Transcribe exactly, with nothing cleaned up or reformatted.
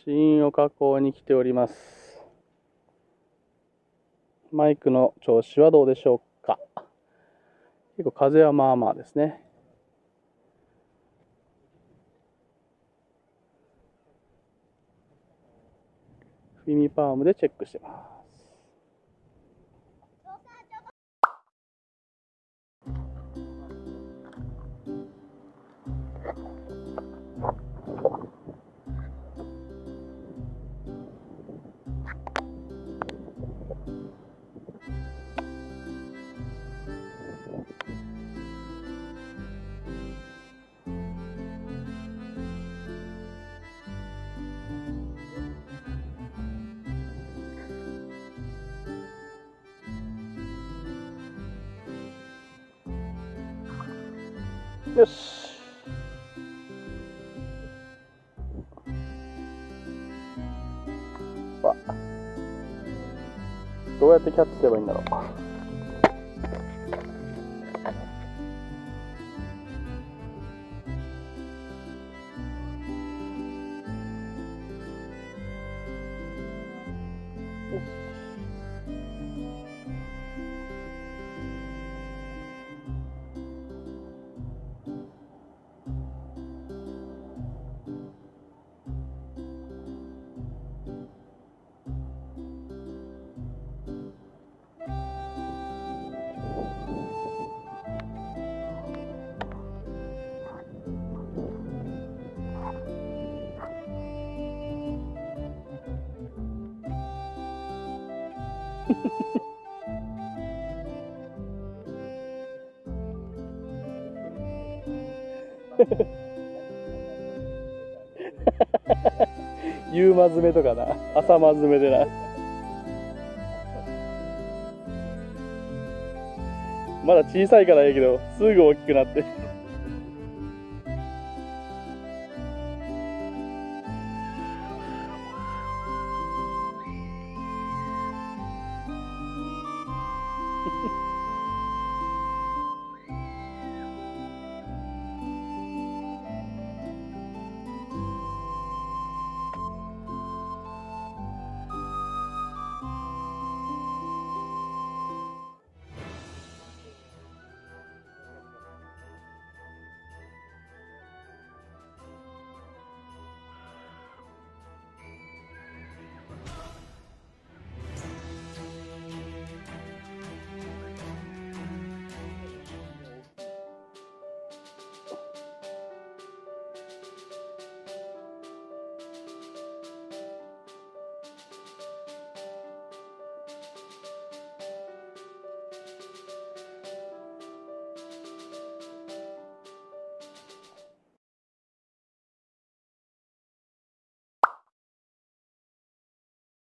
新岡港に来ております。マイクの調子はどうでしょうか。結構風はまあまあですね。フィミパームでチェックしてます。よし。さあ、どうやってキャッチすればいいんだろう。よし。夕間詰めとかな、朝間詰めでな。まだ小さいからいいけど、すぐ大きくなって。